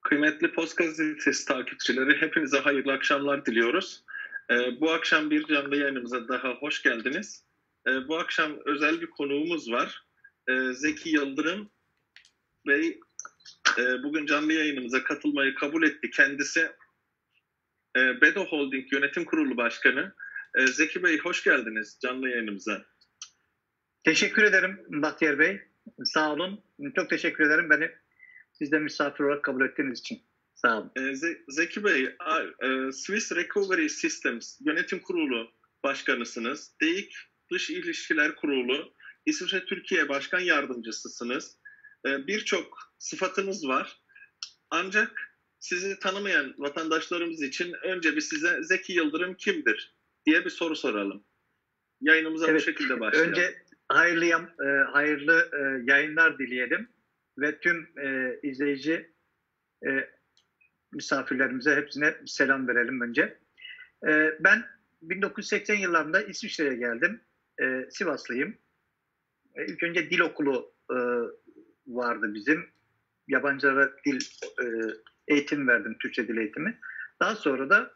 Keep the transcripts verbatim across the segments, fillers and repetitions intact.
Kıymetli Post Gazetesi takipçileri, hepinize hayırlı akşamlar diliyoruz. Ee, bu akşam bir canlı yayınımıza daha hoş geldiniz. Ee, bu akşam özel bir konuğumuz var. Ee, Zeki Yıldırım Bey e, bugün canlı yayınımıza katılmayı kabul etti. Kendisi e, Bedo Holding Yönetim Kurulu Başkanı. E, Zeki Bey, hoş geldiniz canlı yayınımıza. Teşekkür ederim Bahtiyar Bey. Sağ olun. Çok teşekkür ederim beni sizden misafir olarak kabul ettiğiniz için. Sağ olun. Zeki Bey, Swiss Recovery Systems Yönetim Kurulu Başkanısınız. D İ K Dış İlişkiler Kurulu, İsviçre Türkiye Başkan Yardımcısısınız. Birçok sıfatınız var. Ancak sizi tanımayan vatandaşlarımız için önce bir size Zeki Yıldırım kimdir diye bir soru soralım. Yayınımıza evet, bu şekilde başlayalım. Önce hayırlı, hayırlı yayınlar dileyelim ve tüm izleyici misafirlerimize hepsine selam verelim önce. Ben bin dokuz yüz seksen yıllarında İsviçre'ye geldim. Sivaslıyım. İlk önce dil okulu vardı bizim. Yabancılara dil eğitim verdim, Türkçe dil eğitimi. Daha sonra da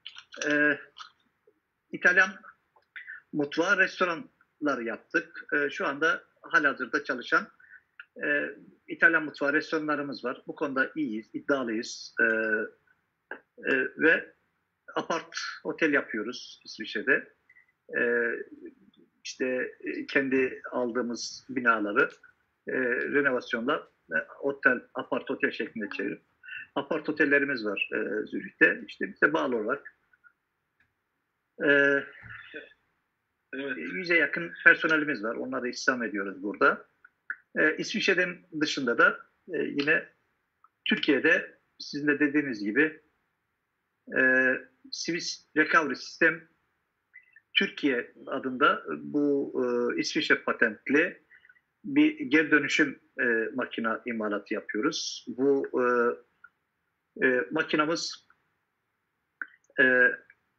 İtalyan mutfağı, restoranlar yaptık. Şu anda halihazırda çalışan İtalyan mutfağı restoranlarımız var. Bu konuda iyiyiz, iddialıyız. Ee, e, ve apart otel yapıyoruz İsviçre'de. Ee, işte kendi aldığımız binaları e, renovasyonla e, otel, apart otel şeklinde çevirip apart otellerimiz var e, Zürih'te. İşte bize bağlı olarak e, evet. yüze yakın personelimiz var. Onları istihdam ediyoruz burada. Ee, İsviçre'den dışında da e, yine Türkiye'de sizin de dediğiniz gibi e, Swiss Recovery System Türkiye adında bu e, İsviçre patentli bir geri dönüşüm e, makina imalatı yapıyoruz. Bu e, e, makinamız e,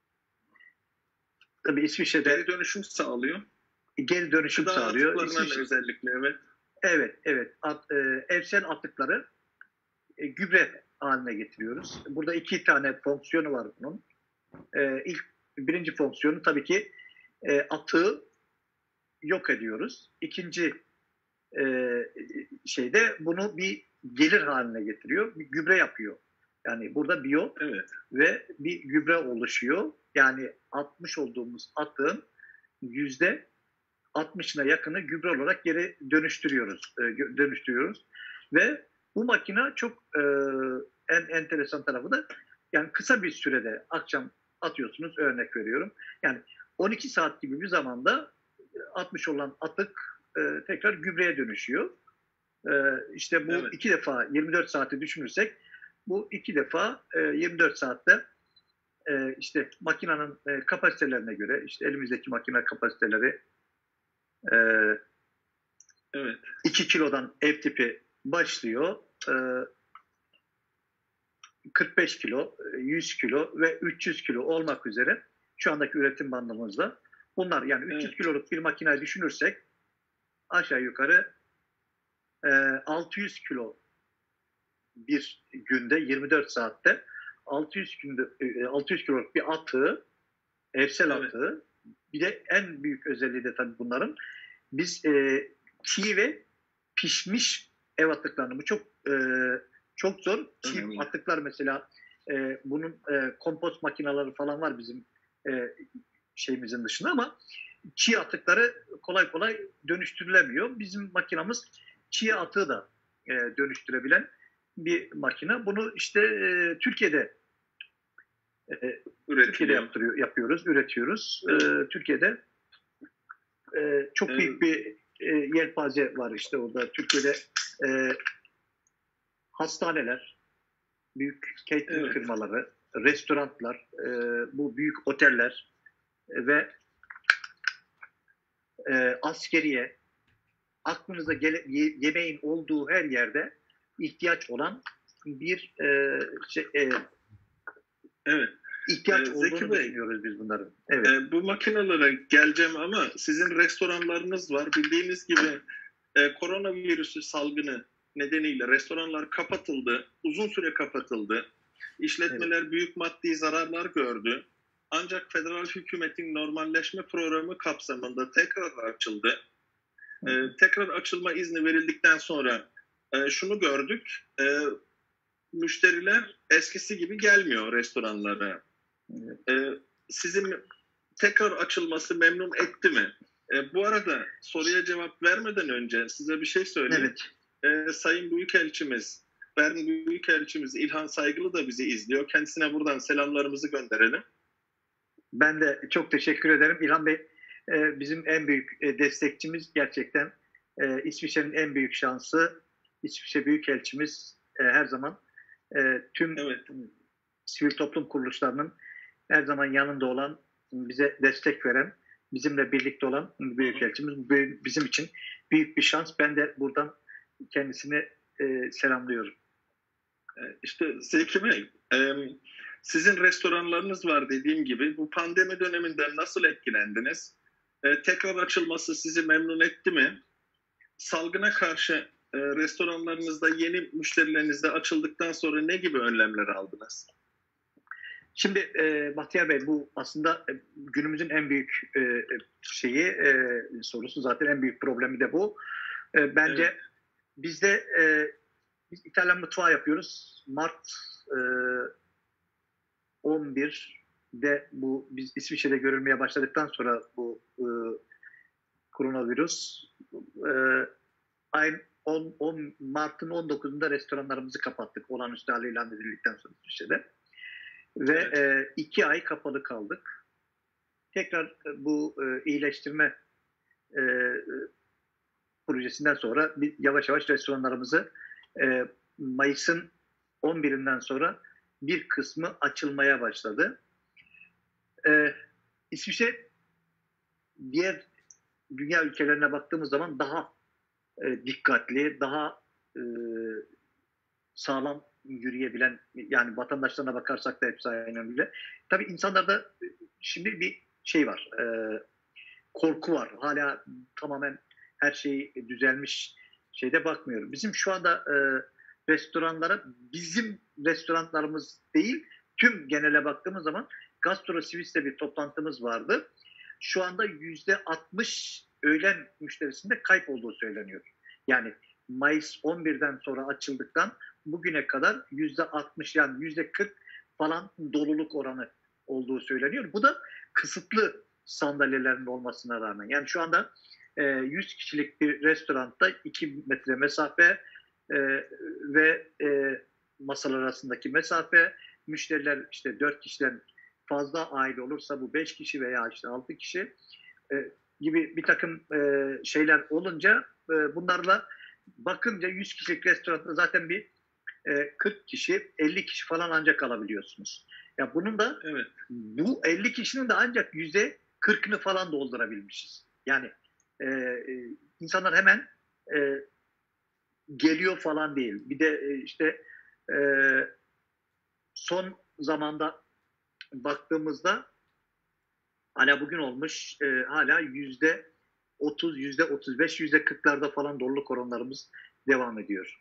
tabii İsviçre'de geri dönüşüm sağlıyor. Geri dönüşüm Gıda sağlıyor. İsviçre özellikle evet. Evet, evet. At, e, evsel atıkları e, gübre haline getiriyoruz. Burada iki tane fonksiyonu var bunun. E, ilk birinci fonksiyonu tabii ki e, atığı yok ediyoruz. İkinci e, şeyde bunu bir gelir haline getiriyor, bir gübre yapıyor. Yani burada biyo evet. ve bir gübre oluşuyor. Yani atmış olduğumuz atığın yüzde altmışına yakını gübre olarak geri dönüştürüyoruz. E, dönüştürüyoruz. Ve bu makine çok e, en enteresan tarafı da yani kısa bir sürede akşam atıyorsunuz, örnek veriyorum. Yani on iki saat gibi bir zamanda atmış olan atık e, tekrar gübreye dönüşüyor. E, işte bu evet. iki defa yirmi dört saati düşünürsek bu iki defa e, yirmi dört saatte e, işte makinenin e, kapasitelerine göre işte elimizdeki makine kapasiteleri Ee, evet. iki kilodan ev tipi başlıyor. Ee, kırk beş kilo, yüz kilo ve üç yüz kilo olmak üzere şu andaki üretim bandımızda. Bunlar yani evet. üç yüz kiloluk bir makineyi düşünürsek aşağı yukarı e, altı yüz kilo bir günde yirmi dört saatte altı yüz günde e, altı yüz kiloluk bir atığı, evsel evet. atığı. Bir de en büyük özelliği de tabii bunların biz e, çiğ ve pişmiş ev atıklarını bu çok e, çok zor. Çiğ Önemli. atıklar mesela e, bunun e, kompost makineleri falan var bizim e, şeyimizin dışında ama çiğ atıkları kolay kolay dönüştürülemiyor. Bizim makinamız çiğ atığı da e, dönüştürebilen bir makine. Bunu işte e, Türkiye'de e, Türkiye'de yaptırıyor, yapıyoruz, üretiyoruz. Evet. E, Türkiye'de e, çok evet. büyük bir e, yelpaze var işte orada. Türkiye'de e, hastaneler, büyük catering evet. firmaları, restoranlar, e, bu büyük oteller e, ve e, askeriye, aklınıza gele, ye, yemeğin olduğu her yerde ihtiyaç olan bir e, şey, e, evet. ihtiyaç ee, olduğunu Bey, düşünüyoruz biz bunların. Evet. E, bu makinelere geleceğim ama sizin restoranlarınız var. Bildiğiniz gibi e, koronavirüsü salgını nedeniyle restoranlar kapatıldı, uzun süre kapatıldı. İşletmeler evet. büyük maddi zararlar gördü. Ancak federal hükümetin normalleşme programı kapsamında tekrar açıldı. Ee, tekrar açılma izni verildikten sonra e, şunu gördük, e, müşteriler eskisi gibi gelmiyor restoranlara. Evet. E, sizin tekrar açılması memnun etti mi? E, bu arada soruya cevap vermeden önce size bir şey söyleyeyim. Evet. E, Sayın Büyükelçimiz, Bern Büyükelçimiz İlhan Saygılı da bizi izliyor. Kendisine buradan selamlarımızı gönderelim. Ben de çok teşekkür ederim. İlhan Bey e, bizim en büyük e, destekçimiz gerçekten. E, İsviçre'nin en büyük şansı. İsviçre Büyükelçimiz e, her zaman e, tüm evet. sivil toplum kuruluşlarının her zaman yanında olan, bize destek veren, bizimle birlikte olan Büyükelçimiz. Bizim için büyük bir şans. Ben de buradan kendisini e, selamlıyorum. İşte Zeki Bey, e, sizin restoranlarınız var dediğim gibi. Bu pandemi döneminden nasıl etkilendiniz? E, tekrar açılması sizi memnun etti mi? Salgına karşı e, restoranlarınızda yeni müşterilerinizde açıldıktan sonra ne gibi önlemler aldınız? Şimdi e, Bahtiyar Bey, bu aslında e, günümüzün en büyük e, şeyi e, sorusu, zaten en büyük problemi de bu. E, bence evet. bizde e, biz İtalyan mutfağı yapıyoruz. Mart e, on birde bu biz İsviçre'de görülmeye başladıktan sonra bu e, koronavirüs e, ayın on, on Mart'ın on dokuzunda restoranlarımızı kapattık. Olağanüstü hal ilan edildikten sonra İsviçre'de. Ve evet. e, iki ay kapalı kaldık. Tekrar e, bu e, iyileştirme e, projesinden sonra bir yavaş yavaş restoranlarımızı e, Mayıs'ın on birinden sonra bir kısmı açılmaya başladı. E, İsviçre diğer dünya ülkelerine baktığımız zaman daha e, dikkatli, daha e, sağlam yürüyebilen, yani vatandaşlarına bakarsak da hepsi aynı öyle. Tabii insanlarda şimdi bir şey var, e, korku var. Hala tamamen her şey düzelmiş şeyde bakmıyorum. Bizim şu anda e, restoranlara, bizim restoranlarımız değil, tüm genele baktığımız zaman Gastro Suisse'de bir toplantımız vardı. Şu anda yüzde altmış öğlen müşterisinde kayıp olduğu söyleniyor. Yani Mayıs on birden sonra açıldıktan bugüne kadar yüzde altmış, yani yüzde kırk falan doluluk oranı olduğu söyleniyor. Bu da kısıtlı sandalyelerin olmasına rağmen. Yani şu anda e, yüz kişilik bir restoranda iki metre mesafe e, ve e, masalar arasındaki mesafe, müşteriler işte dört kişiden fazla aile olursa bu beş kişi veya işte altı kişi e, gibi bir takım e, şeyler olunca e, bunlarla bakınca yüz kişilik restoranda zaten bir e, kırk kişi, elli kişi falan ancak alabiliyorsunuz. Ya bunun da evet. bu elli kişinin de ancak yüzde kırkını falan doldurabilmişiz. Yani e, e, insanlar hemen e, geliyor falan değil. Bir de e, işte e, son zamanda baktığımızda hala bugün olmuş e, hala yüzde otuz, yüzde otuz beş, yüzde kırklarda falan doluluk oranlarımız devam ediyor.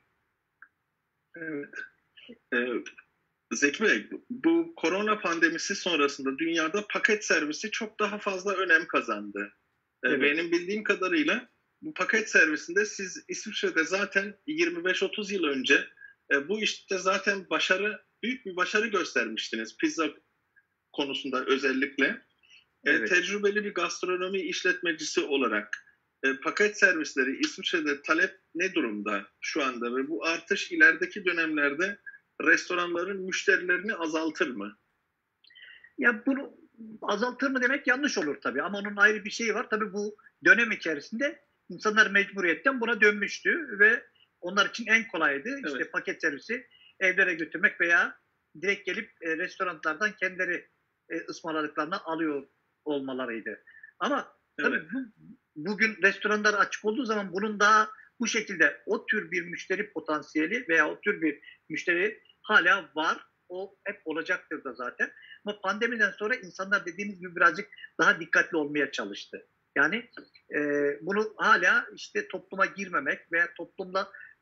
Evet. Ee, Zeki Bey, bu korona pandemisi sonrasında dünyada paket servisi çok daha fazla önem kazandı. Ee, evet. Benim bildiğim kadarıyla bu paket servisinde siz İsviçre'de zaten yirmi beş otuz yıl önce e, bu işte zaten başarı, büyük bir başarı göstermiştiniz pizza konusunda özellikle. Evet. E, tecrübeli bir gastronomi işletmecisi olarak e, paket servisleri İsviçre'de talep ne durumda şu anda ve bu artış ilerideki dönemlerde restoranların müşterilerini azaltır mı? Ya bunu azaltır mı demek yanlış olur tabii, ama onun ayrı bir şeyi var. Tabii bu dönem içerisinde insanlar mecburiyetten buna dönmüştü ve onlar için en kolaydı evet. işte paket servisi evlere götürmek veya direkt gelip e, restoranlardan kendileri e, ısmarladıklarını alıyor olmalarıydı. Ama tabii evet. bu, bugün restoranlar açık olduğu zaman bunun daha bu şekilde o tür bir müşteri potansiyeli veya o tür bir müşteri hala var. O hep olacaktır da zaten. Ama pandemiden sonra insanlar dediğiniz gibi birazcık daha dikkatli olmaya çalıştı. Yani e, bunu hala işte topluma girmemek veya toplumla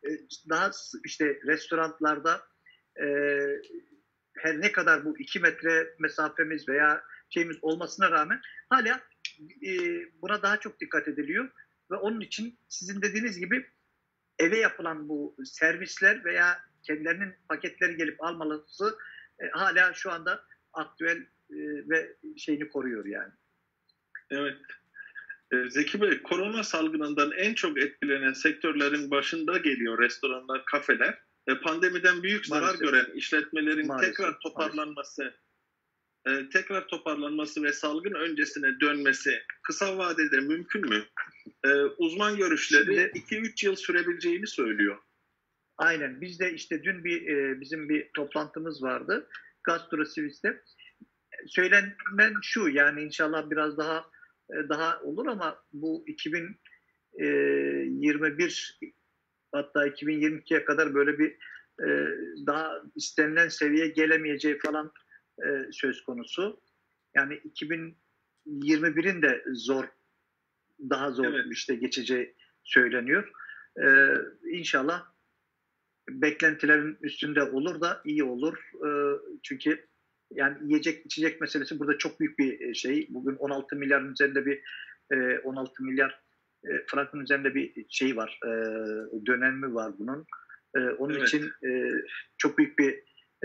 daha işte restoranlarda e, her ne kadar bu iki metre mesafemiz veya şeyimiz olmasına rağmen hala e, buna daha çok dikkat ediliyor ve onun için sizin dediğiniz gibi eve yapılan bu servisler veya kendilerinin paketleri gelip almalısı e, hala şu anda aktüel e, ve şeyini koruyor yani. Evet. Zeki Bey, korona salgınından en çok etkilenen sektörlerin başında geliyor restoranlar, kafeler. Pandemiden büyük zarar Maalesef. gören işletmelerin Maalesef. tekrar toparlanması, Maalesef. tekrar toparlanması ve salgın öncesine dönmesi kısa vadede mümkün mü? Uzman görüşleri iki üç yıl sürebileceğini söylüyor. Aynen. Biz de işte dün bir bizim bir toplantımız vardı. GastroSwitz'te. Söylenen şu, yani inşallah biraz daha daha olur ama bu iki bin yirmi bir hatta iki bin yirmi ikiye kadar böyle bir daha istenilen seviyeye gelemeyeceği falan söz konusu. Yani iki bin yirmi birin de zor, daha zor evet. işte geçeceği söyleniyor. İnşallah beklentilerin üstünde olur da iyi olur. Çünkü yani yiyecek içecek meselesi burada çok büyük bir şey. Bugün on altı milyarın üzerinde bir on altı milyar frankın üzerinde bir şey var. Dönemi var bunun. Onun evet. için çok büyük bir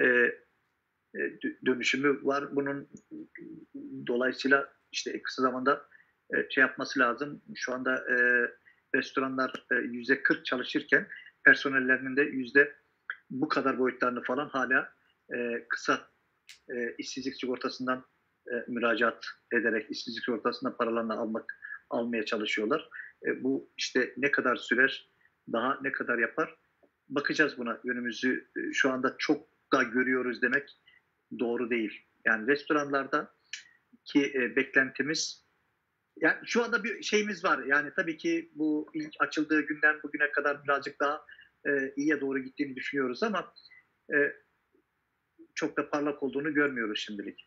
dönüşümü var. Bunun dolayısıyla işte kısa zamanda şey yapması lazım. Şu anda restoranlar yüzde kırk çalışırken personellerinin de yüzde bu kadar boyutlarını falan hala kısa E, işsizlik sigortasından e, müracaat ederek işsizlik sigortasından paralarını almak almaya çalışıyorlar. E, bu işte ne kadar sürer, daha ne kadar yapar? Bakacağız buna. Yönümüzü e, şu anda çok da görüyoruz demek doğru değil. Yani restoranlarda ki e, beklentimiz, yani şu anda bir şeyimiz var. Yani tabii ki bu ilk açıldığı günden bugüne kadar birazcık daha e, iyiye doğru gittiğini düşünüyoruz ama e, çok da parlak olduğunu görmüyoruz şimdilik.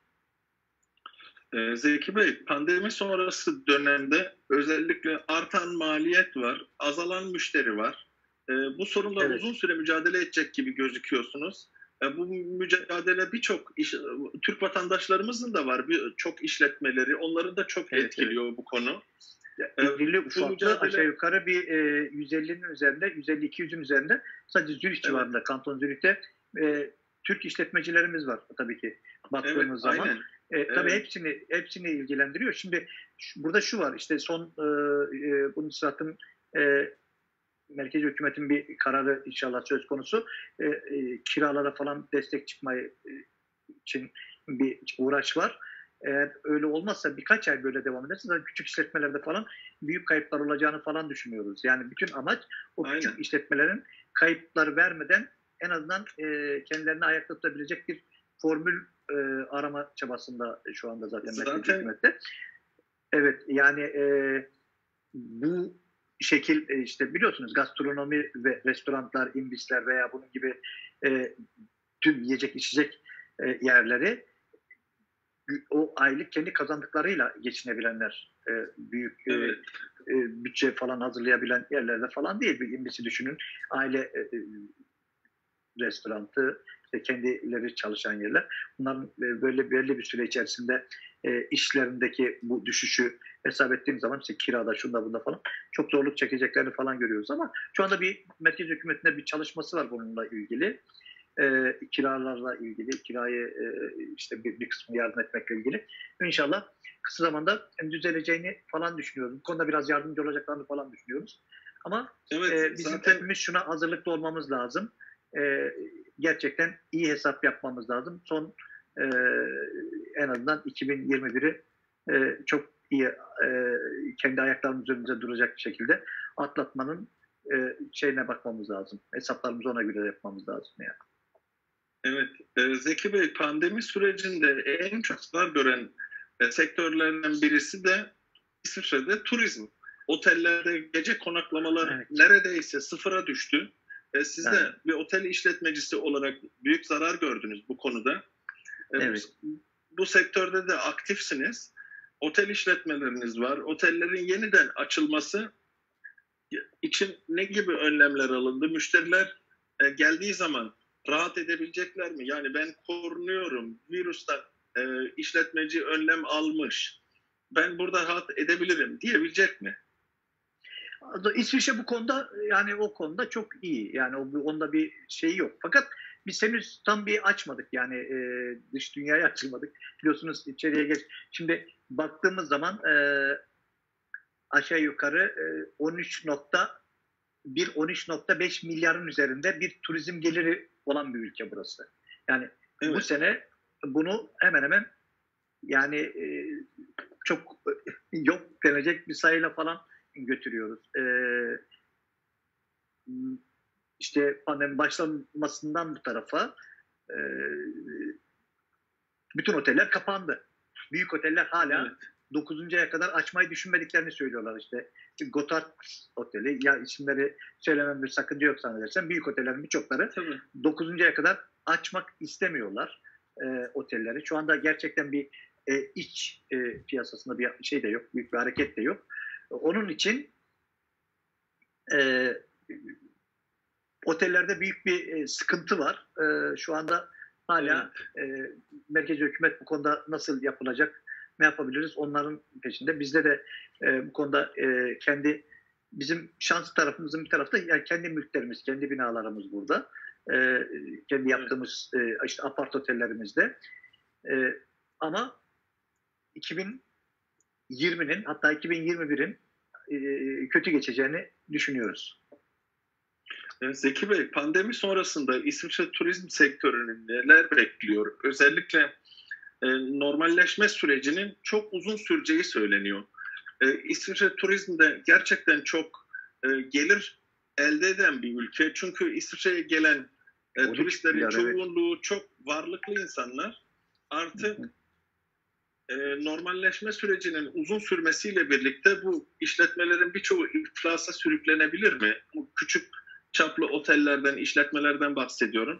Zeki Bey, pandemi sonrası dönemde özellikle artan maliyet var, azalan müşteri var. Bu sorunla evet. uzun süre mücadele edecek gibi gözüküyorsunuz. Bu mücadele birçok iş, Türk vatandaşlarımızın da var, birçok işletmeleri, onları da çok evet, etkiliyor evet. bu konu. İrili ufaklı mücadele... aşağı yukarı bir e, yüz ellinin üzerinde, yüz elli iki yüzün üzerinde sadece Zürih evet. civarında, Kanton Zürih'te e, Türk işletmecilerimiz var tabii ki baktığımız evet, zaman. Aynen. E, tabii evet. hepsini hepsini ilgilendiriyor. Şimdi şu, burada şu var, işte son e, e, bunun sıratın e, merkezi hükümetin bir kararı inşallah söz konusu. E, e, kiralara falan destek çıkmayı e, için bir uğraş var. Eğer öyle olmazsa birkaç ay böyle devam ederse zaten küçük işletmelerde falan büyük kayıplar olacağını falan düşünüyoruz. Yani bütün amaç o Aynen. küçük işletmelerin kayıplar vermeden en azından e, kendilerini ayakta tutabilecek bir formül e, arama çabasında şu anda zaten, zaten... merkezi hükümette. Evet, yani e, bu şekil e, işte biliyorsunuz gastronomi ve restoranlar, imbisler veya bunun gibi e, tüm yiyecek içecek e, yerleri o aylık kendi kazandıklarıyla geçinebilenler, e, büyük evet. e, e, bütçe falan hazırlayabilen yerlerde falan değil. Bir imbisi düşünün, aile e, restorantı, işte kendileri çalışan yerler. Bunların e, böyle belli bir süre içerisinde e, işlerindeki bu düşüşü hesap ettiğim zaman işte kirada, şunda bunda falan çok zorluk çekeceklerini falan görüyoruz ama şu anda bir merkez hükümetinde bir çalışması var bununla ilgili. E, kiralarla ilgili, kirayı e, işte bir, bir kısmını yardım etmekle ilgili. İnşallah kısa zamanda düzeleceğini falan düşünüyoruz. Bu konuda biraz yardımcı olacaklarını falan düşünüyoruz. Ama evet, e, bizim zaten... hepimiz şuna hazırlıklı olmamız lazım. E, gerçekten iyi hesap yapmamız lazım. Son e, en azından iki bin yirmi biri e, çok iyi e, kendi ayaklarımız üzerinde duracak bir şekilde atlatmanın e, şeyine bakmamız lazım. Hesaplarımızı ona göre yapmamız lazım yani. Evet, e, Zeki Bey, pandemi sürecinde en çok zarar gören e, sektörlerden birisi de İsviçre'de turizm. Otellerde gece konaklamalar evet. neredeyse sıfıra düştü. E, siz evet. de bir otel işletmecisi olarak büyük zarar gördünüz bu konuda. E, evet. bu, bu sektörde de aktifsiniz. Otel işletmeleriniz var. Otellerin yeniden açılması için ne gibi önlemler alındı? Müşteriler e, geldiği zaman rahat edebilecekler mi? Yani ben korunuyorum, virüsten e, işletmeci önlem almış, ben burada rahat edebilirim diyebilecek mi? İsviçre bu konuda yani o konuda çok iyi. Yani onda bir şey yok. Fakat biz henüz tam bir açmadık. Yani e, dış dünyaya açılmadık. Biliyorsunuz içeriye geç. Şimdi baktığımız zaman e, aşağı yukarı e, on üç nokta bir on üç nokta beş milyarın üzerinde bir turizm geliri olan bir ülke burası. Yani evet. Bu sene bunu hemen hemen yani e, çok yok denecek bir sayıyla falan götürüyoruz. Ee, işte pandemi başlamasından bu tarafa e, bütün oteller kapandı. Büyük oteller hala evet. dokuzuncu aya kadar açmayı düşünmediklerini söylüyorlar işte. Gotthard Oteli, ya isimleri söylemem bir sakınca yok zannedersem, büyük otellerin birçokları dokuzuncu aya kadar açmak istemiyorlar e, otelleri. Şu anda gerçekten bir e, iç e, piyasasında bir şey de yok, büyük bir hareket de yok. Onun için e, otellerde büyük bir e, sıkıntı var. E, şu anda hala evet. e, merkezi hükümet bu konuda nasıl yapılacak, ne yapabiliriz onların peşinde. Bizde de e, bu konuda e, kendi bizim şanslı tarafımızın bir tarafta yani kendi mülklerimiz, kendi binalarımız burada. E, kendi yaptığımız evet. e, işte apart otellerimizde. E, ama iki bin yirminin hatta iki bin yirmi birin e, kötü geçeceğini düşünüyoruz. Zeki Bey, pandemi sonrasında İsviçre turizm sektörünün neler bekliyor? Özellikle e, normalleşme sürecinin çok uzun süreceği söyleniyor. E, İsviçre turizmde gerçekten çok e, gelir elde eden bir ülke. Çünkü İsviçre'ye gelen e, turistlerin milyar, çoğunluğu evet. çok varlıklı insanlar. Artık hı hı. E, normalleşme sürecinin uzun sürmesiyle birlikte bu işletmelerin birçoğu iflasa sürüklenebilir mi? Bu küçük çaplı otellerden, işletmelerden bahsediyorum.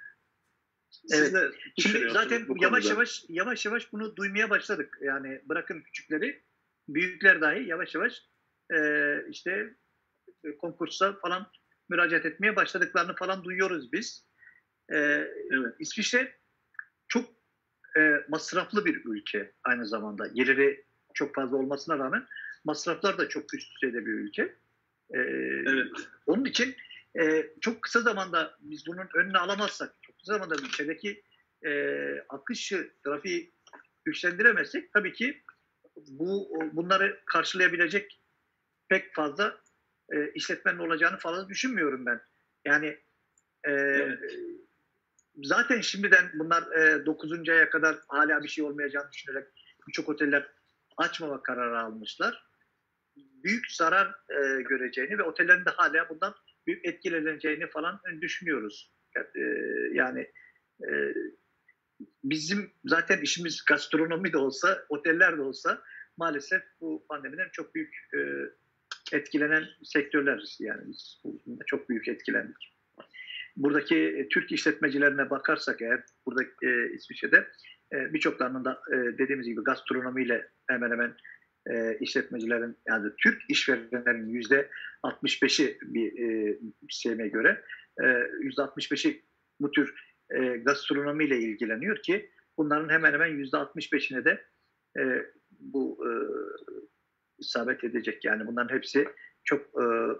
Siz evet. Şimdi zaten yavaş yavaş yavaş yavaş bunu duymaya başladık. Yani bırakın küçükleri, büyükler dahi yavaş yavaş e, işte konkursa falan müracaat etmeye başladıklarını falan duyuyoruz biz. E, evet. İsviçre çok e, masraflı bir ülke aynı zamanda. Geliri çok fazla olmasına rağmen masraflar da çok üst düzeyde bir ülke. E, evet. Onun için Ee, çok kısa zamanda biz bunun önüne alamazsak, çok kısa zamanda ülkedeki e, akışı, trafiği güçlendiremezsek tabii ki bu bunları karşılayabilecek pek fazla e, işletmenin olacağını falan düşünmüyorum ben. Yani e, evet. zaten şimdiden bunlar e, dokuzuncu aya kadar hala bir şey olmayacağını düşünerek birçok oteller açmama kararı almışlar. Büyük zarar e, göreceğini ve otellerin de hala bundan büyük etkileneceğini falan düşünüyoruz. Yani e, bizim zaten işimiz gastronomi de olsa, oteller de olsa maalesef bu pandemiden çok büyük e, etkilenen sektörleriz. Yani biz çok büyük etkilendik. Buradaki e, Türk işletmecilerine bakarsak eğer, burada e, İsviçre'de e, birçoklarının da e, dediğimiz gibi gastronomiyle hemen hemen e, işletmecilerin, yani Türk işverenlerin yüzde altmış beşi bir e, şeyime göre e, yüzde altmış beşi bu tür e, gastronomiyle ilgileniyor ki bunların hemen hemen yüzde altmış beşine de e, bu e, isabet edecek. Yani bunların hepsi çok e,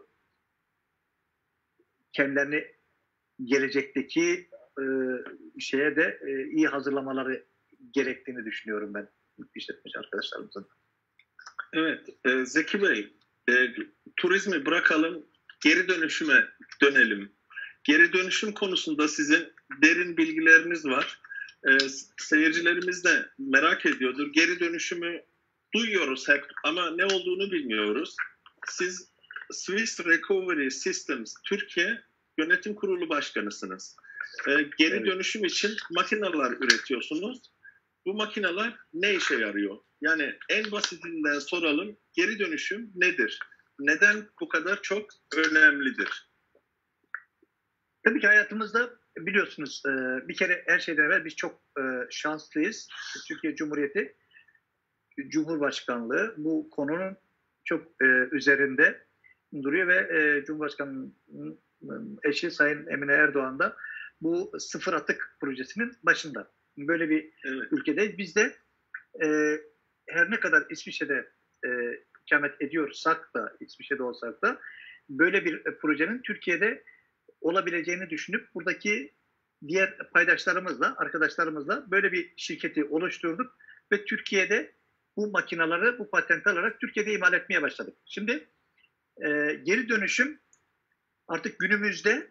kendilerini gelecekteki e, şeye de e, iyi hazırlamaları gerektiğini düşünüyorum ben işletmeci arkadaşlarımızın. Evet, e, Zeki Bey, e, turizmi bırakalım, geri dönüşüme dönelim. Geri dönüşüm konusunda sizin derin bilgileriniz var. E, seyircilerimiz de merak ediyordur. Geri dönüşümü duyuyoruz hep ama ne olduğunu bilmiyoruz. Siz Swiss Recovery Systems Türkiye Yönetim Kurulu Başkanısınız. E, geri evet. dönüşüm için makineler üretiyorsunuz. Bu makineler ne işe yarıyor? Yani en basitinden soralım, geri dönüşüm nedir? Neden bu kadar çok önemlidir? Tabii ki hayatımızda biliyorsunuz bir kere her şeyden evvel biz çok şanslıyız. Türkiye Cumhuriyeti Cumhurbaşkanlığı bu konunun çok üzerinde duruyor ve e, Cumhurbaşkanı'nın eşi Sayın Emine Erdoğan da bu sıfır atık projesinin başında. Böyle bir Evet. ülkedeyiz. Biz de e, her ne kadar İsviçre'de e, ikamet ediyorsak da, İsviçre'de olsak da böyle bir e, projenin Türkiye'de olabileceğini düşünüp buradaki diğer paydaşlarımızla, arkadaşlarımızla böyle bir şirketi oluşturduk ve Türkiye'de bu makinaları, bu patent alarak Türkiye'de imal etmeye başladık. Şimdi e, geri dönüşüm artık günümüzde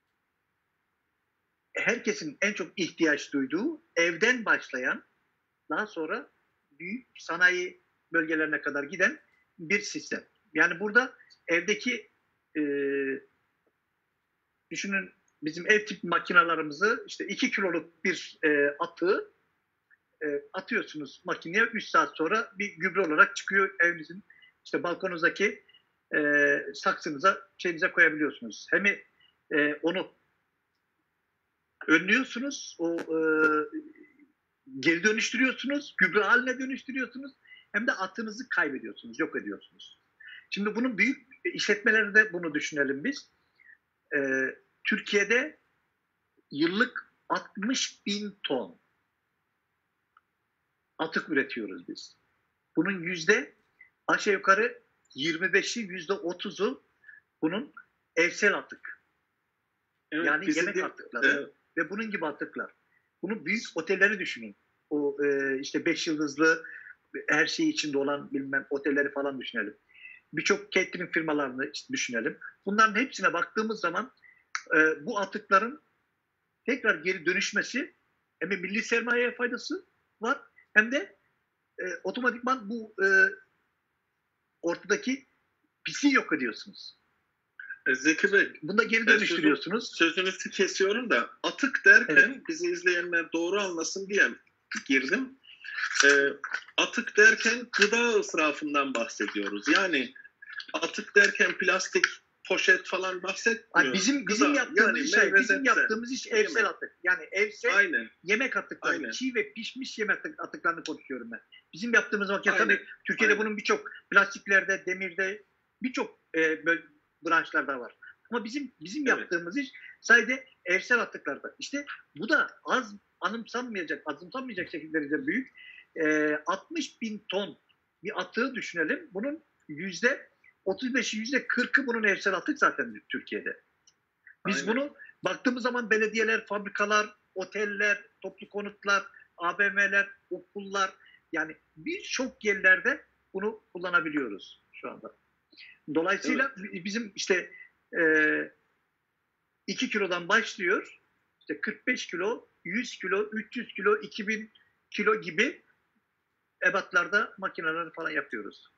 herkesin en çok ihtiyaç duyduğu, evden başlayan, daha sonra büyük sanayi bölgelerine kadar giden bir sistem. Yani burada evdeki e, düşünün, bizim ev tip makinalarımızı, işte iki kiloluk bir e, atığı e, atıyorsunuz makineye, üç saat sonra bir gübre olarak çıkıyor evinizin, işte balkonunuzdaki e, saksınıza, şeyinize koyabiliyorsunuz. Hem e, onu önlüyorsunuz, o e, geri dönüştürüyorsunuz, gübre haline dönüştürüyorsunuz, hem de atığınızı kaybediyorsunuz, yok ediyorsunuz. Şimdi bunun büyük işletmelerde bunu düşünelim biz. E, Türkiye'de yıllık altmış bin ton atık üretiyoruz biz. Bunun yüzde aşağı yukarı yirmi beşi, yüzde otuzu bunun evsel atık. Evet, yani yemek de, atıkları evet. ve bunun gibi atıklar. Bunu büyük otelleri düşünün. O e, işte beş yıldızlı her şey içinde olan bilmem otelleri falan düşünelim. Birçok catering firmalarını işte düşünelim. Bunların hepsine baktığımız zaman e, bu atıkların tekrar geri dönüşmesi hem de milli sermayeye faydası var, hem de e, otomatikman bu e, ortadaki pisliği yok ediyorsunuz. E, Zeki Bey, Bunu da geri dönüştürüyorsunuz. Sözünü, sözünüzü kesiyorum da atık derken Evet. bizi izleyenler doğru anlasın diye girdim. E, atık derken gıda israfından bahsediyoruz. Yani atık derken plastik poşet falan bahsetmiyoruz. Bizim bizim Gıda, yaptığımız yani iş, şey, bizim sebze, yaptığımız iş evsel yemek. atık. Yani evsel Aynen. yemek atıkları, Aynen. çiğ ve pişmiş yemek atıklarını konuşuyorum ben. Bizim yaptığımız makine, Aynen. tabii Türkiye'de Aynen. bunun birçok plastiklerde, demirde, birçok e, böyle branşlarda var. Ama bizim bizim Evet. yaptığımız iş sadece evsel atıklarda. İşte bu da az anımsanmayacak, azımsanmayacak şekilde büyük. E, altmış bin ton bir atığı düşünelim. Bunun yüzde otuz beşi, yüzde kırkı bunun evsel atık zaten Türkiye'de. Biz Aynen. bunu baktığımız zaman belediyeler, fabrikalar, oteller, toplu konutlar, A V M'ler, okullar, yani birçok yerlerde bunu kullanabiliyoruz şu anda. Dolayısıyla evet, bizim işte e, iki kilodan başlıyor, işte kırk beş kilo, yüz kilo, üç yüz kilo, iki bin kilo gibi ebatlarda makineler falan yapıyoruz.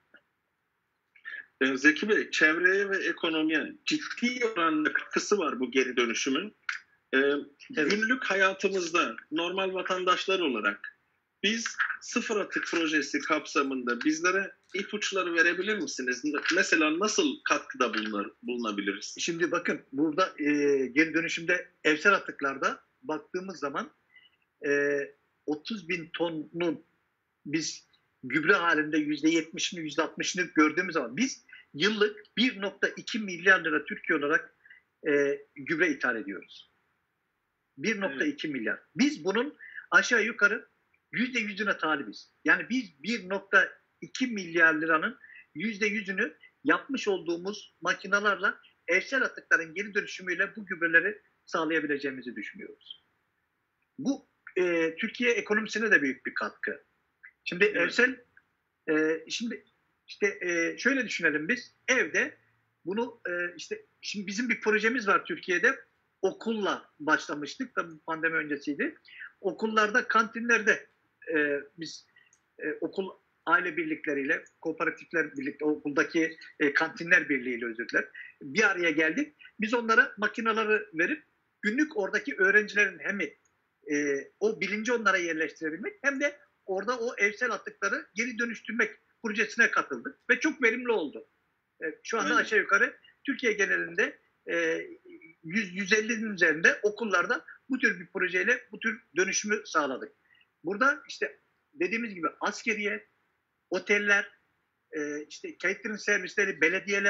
Zeki Bey, çevreye ve ekonomiye ciddi oranda katkısı var bu geri dönüşümün. Ee, evet. Günlük hayatımızda normal vatandaşlar olarak biz sıfır atık projesi kapsamında bizlere ipuçları verebilir misiniz? Mesela nasıl katkıda bulunur, bulunabiliriz? Şimdi bakın, burada e, geri dönüşümde evsel atıklarda baktığımız zaman e, otuz bin tonun biz gübre halinde yüzde yetmişini, yüzde altmışını gördüğümüz zaman biz yıllık bir nokta iki milyar lira Türkiye olarak e, gübre ithal ediyoruz. bir nokta iki evet, milyar. Biz bunun aşağı yukarı yüzde yüzüne talibiz. Yani biz bir nokta iki milyar liranın yüzde yüzünü yapmış olduğumuz makinalarla evsel atıkların geri dönüşümüyle bu gübreleri sağlayabileceğimizi düşünüyoruz. Bu e, Türkiye ekonomisine de büyük bir katkı. Şimdi evet, evsel e, şimdi işte e, şöyle düşünelim biz. Evde bunu e, işte şimdi bizim bir projemiz var Türkiye'de. Okulla başlamıştık. Tabii pandemi öncesiydi. Okullarda, kantinlerde e, biz e, okul aile birlikleriyle, kooperatifler birlikte, okuldaki e, kantinler birliğiyle, özür dilerim, bir araya geldik. Biz onlara makinaları verip günlük oradaki öğrencilerin hem e, o bilinci onlara yerleştirebilmek, hem de orada o evsel atıkları geri dönüştürmek projesine katıldık ve çok verimli oldu. E, şu anda aşağı yukarı Türkiye genelinde e, yüz yüz ellinin üzerinde okullarda bu tür bir projeyle bu tür dönüşümü sağladık. Burada işte dediğimiz gibi askeriye, oteller, e, işte catering servisleri, belediyeler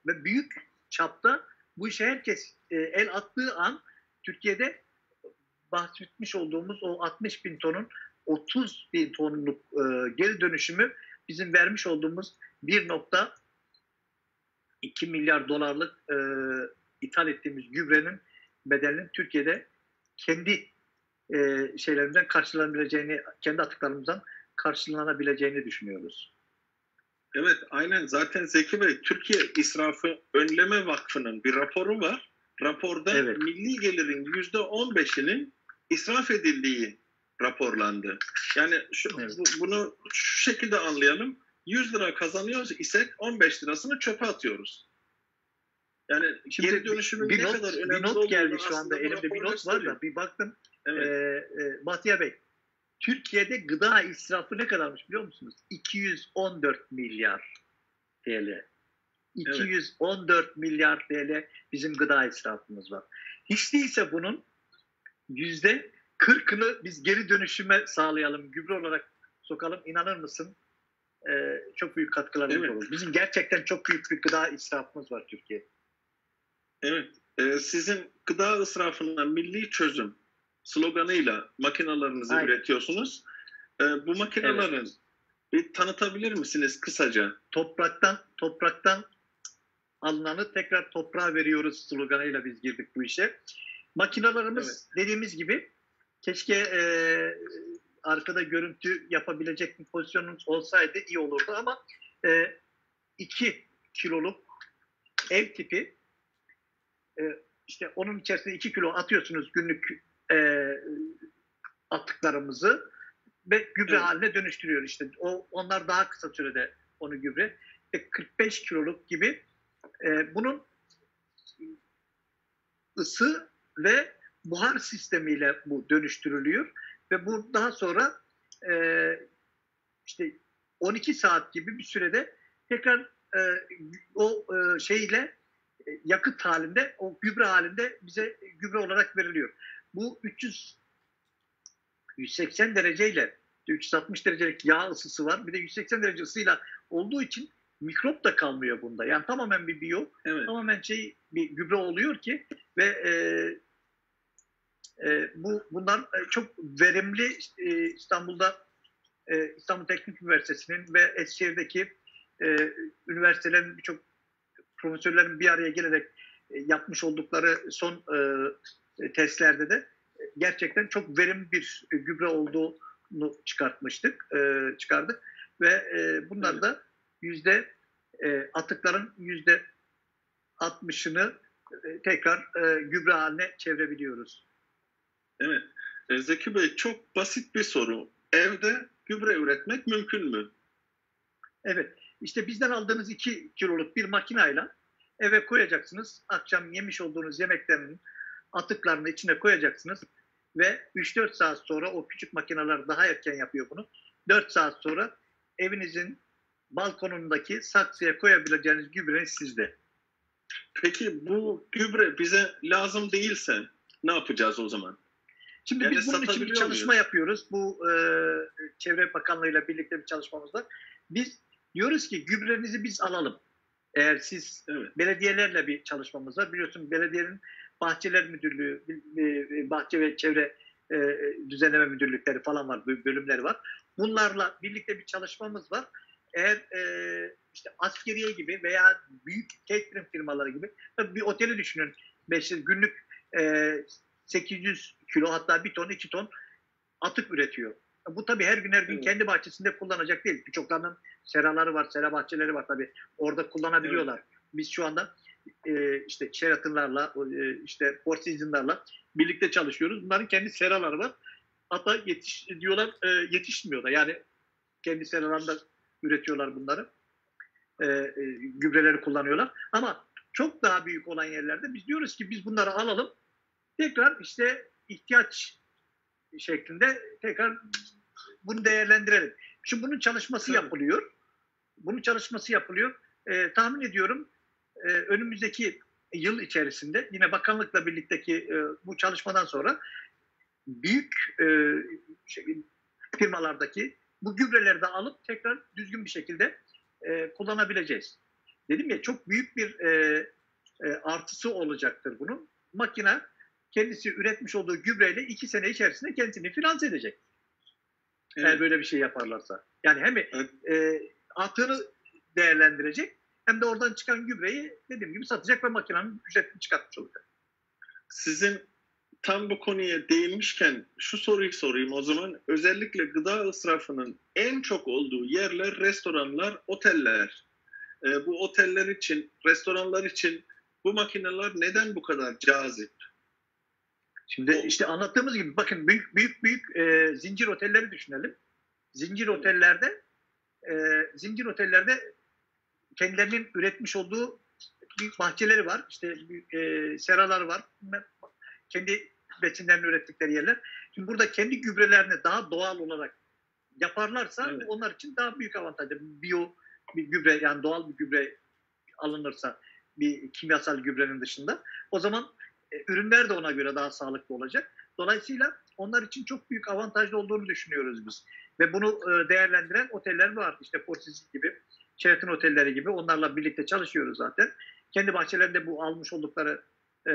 ve büyük çapta bu işe herkes e, el attığı an Türkiye'de bahsetmiş olduğumuz o altmış bin tonun otuz bin tonluk e, geri dönüşümü bizim vermiş olduğumuz bir nokta iki milyar dolarlık e, ithal ettiğimiz gübrenin bedelinin Türkiye'de kendi e, şeylerimizden karşılanabileceğini, kendi atıklarımızdan karşılanabileceğini düşünüyoruz. Evet, aynen. Zaten Zeki Bey, Türkiye İsrafı Önleme Vakfı'nın bir raporu var. Raporda Evet. milli gelirin yüzde on beşinin israf edildiği raporlandı. Yani şu, Evet. bu, bunu şu şekilde anlayalım. yüz lira kazanıyoruz isek on beş lirasını çöpe atıyoruz. Yani Şimdi geri dönüşümün bir ne not, kadar önemli bir not olduğunu geldi şu aslında anda bu elimde bir rapor not var gösteriyor. da bir baktım. Evet. Ee, e, Bahtiyar Bey, Türkiye'de gıda israfı ne kadarmış biliyor musunuz? iki yüz on dört milyar T L. iki yüz on dört milyar T L bizim gıda israfımız var. Hiç değilse bunun yüzde kırkını biz geri dönüşüme sağlayalım, gübre olarak sokalım. İnanır mısın? Ee, çok büyük katkılarımız Evet. olur. Bizim gerçekten çok büyük bir gıda israfımız var Türkiye'de. Evet. Ee, sizin gıda israfına milli çözüm sloganıyla makinalarınızı Aynen. üretiyorsunuz. Ee, bu makinelerin Evet. bir tanıtabilir misiniz kısaca? Topraktan topraktan alınanı tekrar toprağa veriyoruz sloganıyla biz girdik bu işe. Makinalarımız Evet. dediğimiz gibi keşke e, arkada görüntü yapabilecek bir pozisyonumuz olsaydı iyi olurdu ama e, iki kiloluk ev tipi e, işte onun içerisine iki kilo atıyorsunuz günlük e, atıklarımızı ve gübre Evet. haline dönüştürüyor. İşte o onlar daha kısa sürede onu gübre. E, kırk beş kiloluk gibi e, bunun ısı ve buhar sistemiyle bu dönüştürülüyor ve bu daha sonra e, işte on iki saat gibi bir sürede tekrar e, o e, şeyle e, yakıt halinde, o gübre halinde bize gübre olarak veriliyor. Bu üç yüz yüz seksen dereceyle üç yüz altmış derecelik yağ ısısı var. Bir de yüz seksen derece ısıyla olduğu için mikrop da kalmıyor bunda. Yani tamamen bir biyo, Evet. tamamen şey bir gübre oluyor ki ve e, e, bu bunlar çok verimli. E, İstanbul'da e, İstanbul Teknik Üniversitesi'nin ve Eskişehir'deki e, üniversitelerin birçok profesörlerin bir araya gelerek e, yapmış oldukları son e, testlerde de gerçekten çok verimli bir gübre olduğunu çıkartmıştık, e, çıkardık ve e, bunlar Evet. da yüzde e, atıkların yüzde altmışını e, tekrar e, gübre haline çevirebiliyoruz. Evet. E, Zeki Bey, çok basit bir soru. Evde gübre üretmek mümkün mü? Evet. İşte bizden aldığınız iki kiloluk bir makinayla eve koyacaksınız. Akşam yemiş olduğunuz yemeklerin atıklarını içine koyacaksınız ve üç dört saat sonra o küçük makineler daha erken yapıyor bunu. dört saat sonra evinizin balkonundaki saksıya koyabileceğiniz gübre sizde. Peki bu gübre bize lazım değilse ne yapacağız o zaman? Şimdi Yani biz bunun için bir çalışma muyuz? yapıyoruz. Bu e, Çevre Bakanlığı'yla birlikte bir çalışmamız var. Biz diyoruz ki gübrenizi biz alalım. Eğer siz Evet. belediyelerle bir çalışmamız var. Biliyorsun belediyenin bahçeler müdürlüğü, bahçe ve çevre e, düzenleme müdürlükleri falan var, bölümleri var. Bunlarla birlikte bir çalışmamız var. Eğer e, işte askeriye gibi veya büyük catering firmaları gibi bir oteli düşünün. beş günlük e, sekiz yüz kilo hatta bir ton iki ton atık üretiyor. Bu tabii her gün her gün Evet. kendi bahçesinde kullanacak değil. Birçoklarının seraları var, sera bahçeleri var tabii. Orada kullanabiliyorlar. Evet. Biz şu anda e, işte Sheraton'larla, e, işte Four Seasons'larla birlikte çalışıyoruz. Bunların kendi seraları var. Hatta yetiş diyorlar e, yetişmiyor da. Yani kendi seralarında üretiyorlar bunları. E, e, gübreleri kullanıyorlar. Ama çok daha büyük olan yerlerde biz diyoruz ki biz bunları alalım. Tekrar işte ihtiyaç şeklinde tekrar bunu değerlendirelim. Şimdi bunun çalışması Tabii. yapılıyor. Bunun çalışması yapılıyor. Ee, tahmin ediyorum e, önümüzdeki yıl içerisinde yine bakanlıkla birlikteki e, bu çalışmadan sonra büyük e, şey, firmalardaki bu gübreleri de alıp tekrar düzgün bir şekilde e, kullanabileceğiz. dedim ya çok büyük bir e, e, artısı olacaktır bunun. Makine kendisi üretmiş olduğu gübreyle iki sene içerisinde kendisini finanse edecek. Evet. Eğer böyle bir şey yaparlarsa. Yani hem evet. e, atığını değerlendirecek hem de oradan çıkan gübreyi dediğim gibi satacak ve makinenin ücretini çıkartmış olacak. Sizin tam bu konuya değinmişken şu soruyu sorayım o zaman. Özellikle gıda israfının en çok olduğu yerler restoranlar, oteller. E, bu oteller için, restoranlar için bu makineler neden bu kadar cazip? Şimdi o, işte anlattığımız gibi bakın büyük büyük büyük e, zincir otelleri düşünelim. Zincir otellerde e, zincir otellerde kendilerinin üretmiş olduğu büyük bahçeleri var. İşte e, seralar var. Kendi besinlerini ürettikleri yerler. Şimdi burada kendi gübrelerini daha doğal olarak yaparlarsa evet. onlar için daha büyük avantaj. Biyo bir gübre yani doğal bir gübre alınırsa bir kimyasal gübrenin dışında o zaman e, ürünler de ona göre daha sağlıklı olacak. Dolayısıyla onlar için çok büyük avantajlı olduğunu düşünüyoruz biz. Ve bunu e, değerlendiren oteller var. İşte Four Seasons gibi, Sheraton otelleri gibi onlarla birlikte çalışıyoruz zaten. Kendi bahçelerinde bu almış oldukları e,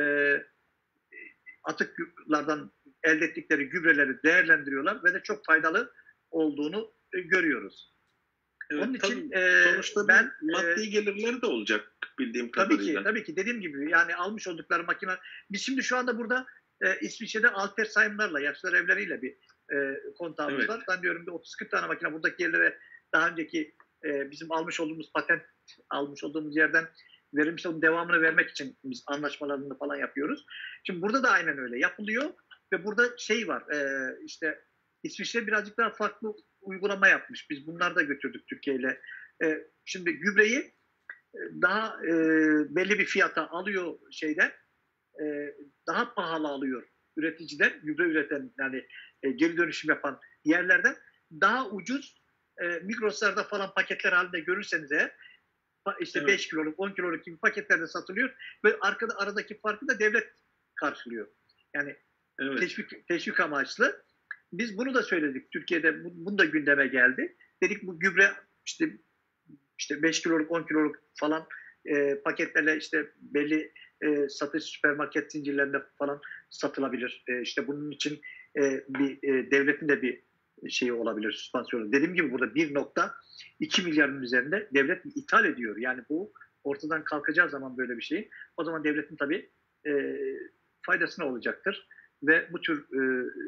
atıklardan elde ettikleri gübreleri değerlendiriyorlar ve de çok faydalı olduğunu e, görüyoruz. Evet, Onun için e, sonuçta ben maddi e, gelirleri de olacak bildiğim kadarıyla. Tabii ki, tabii ki dediğim gibi yani almış oldukları makine. Biz şimdi şu anda burada e, İsviçre'de Altersheim'larla, yaşlılar evleriyle bir e, kontağımız evet. var. Ben diyorum bir otuz kırk tane makine buradaki yerlere daha önceki e, bizim almış olduğumuz patent almış olduğumuz yerden verilmiş onun devamını vermek için biz anlaşmalarını falan yapıyoruz. Şimdi burada da aynen öyle yapılıyor ve burada şey var e, işte İsviçre birazcık daha farklı uygulama yapmış. Biz bunları da götürdük Türkiye ile. E, şimdi gübreyi daha e, belli bir fiyata alıyor şeyden e, daha pahalı alıyor üreticiden, gübre üreten yani e, geri dönüşüm yapan yerlerden daha ucuz e, Migros'larda falan paketler halinde görürseniz eğer işte evet. beş kiloluk, on kiloluk gibi paketlerde satılıyor ve arkada aradaki farkı da devlet karşılıyor. Yani evet. teşvik, teşvik amaçlı. Biz bunu da söyledik. Türkiye'de bu, bunu da gündeme geldi. Dedik bu gübre işte işte beş kiloluk, on kiloluk falan e, paketlerle işte belli e, satış süpermarket zincirlerinde falan satılabilir. E, işte bunun için e, bir e, devletin de bir şeyi olabilir, süspansiyonu. Dediğim gibi burada bir nokta iki milyarın üzerinde devlet ithal ediyor. Yani bu ortadan kalkacağı zaman böyle bir şey. O zaman devletin tabii e, faydasına olacaktır. Ve bu tür e,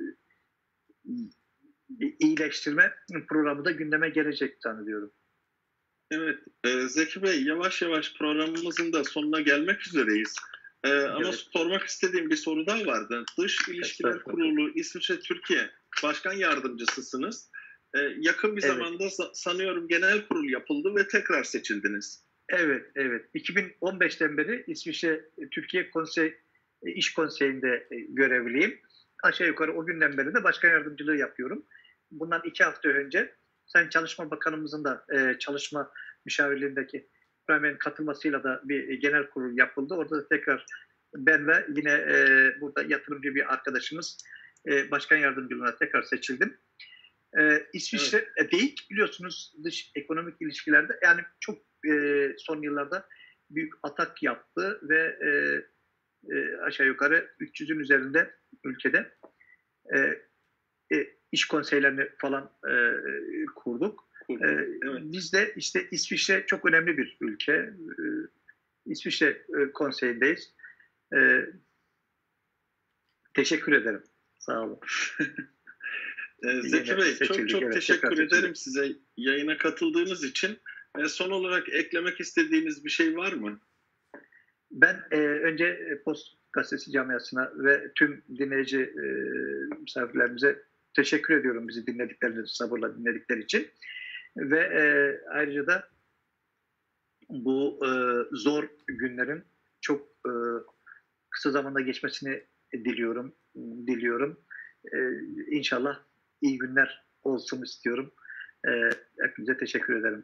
iyileştirme programı da gündeme gelecek zannediyorum. Evet, e, Zeki Bey yavaş yavaş programımızın da sonuna gelmek üzereyiz. E, evet. Ama sormak istediğim bir soru daha vardı. Dış İlişkiler Kurulu İsviçre Türkiye Başkan Yardımcısısınız. E, yakın bir evet. zamanda sanıyorum genel kurul yapıldı ve tekrar seçildiniz. Evet, evet. iki bin on beşten beri İsviçre Türkiye Konsey İş Konseyi'nde görevliyim. Aşağı yukarı o günden beri de başkan yardımcılığı yapıyorum. Bundan iki hafta önce Sayın Çalışma Bakanımızın da e, çalışma müşavirliğindeki İbrahim'in katılmasıyla da bir genel kurul yapıldı. Orada da tekrar ben ve yine e, burada yatırımcı bir arkadaşımız e, başkan yardımcılığına tekrar seçildim. E, İsviçre evet. değil biliyorsunuz dış ekonomik ilişkilerde yani çok e, son yıllarda büyük atak yaptı ve e, e, aşağı yukarı üç yüzün üzerinde ülkede e, e, iş konseylerini falan e, kurduk. E, evet. Biz de işte İsviçre çok önemli bir ülke. E, İsviçre e, konseyindeyiz. E, teşekkür ederim. Sağ olun. e, Zeki Bey çok çok evet, teşekkür ederim size yayına katıldığınız için. E, son olarak eklemek istediğiniz bir şey var mı? Ben e, önce Post Gazetesi camiasına ve tüm dinleyici e, misafirlerimize teşekkür ediyorum bizi dinlediklerini, sabırla dinledikleri için. Ve e, ayrıca da bu e, zor günlerin çok e, kısa zamanda geçmesini diliyorum. diliyorum. E, İnşallah iyi günler olsun istiyorum. E, hepinize teşekkür ederim.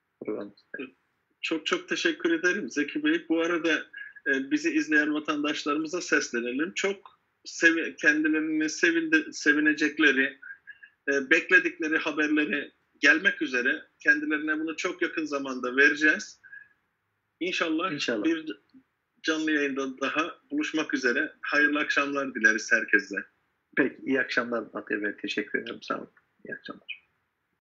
Çok çok teşekkür ederim Zeki Bey. Bu arada e, bizi izleyen vatandaşlarımıza seslenelim. Çok sev kendilerini sevindi, sevinecekleri, e, bekledikleri haberleri gelmek üzere. Kendilerine bunu çok yakın zamanda vereceğiz. İnşallah, İnşallah. bir canlı yayında daha buluşmak üzere. Hayırlı akşamlar dileriz herkese. Peki, iyi akşamlar Fatih Bey. Teşekkür ederim. Sağ olun. İyi akşamlar.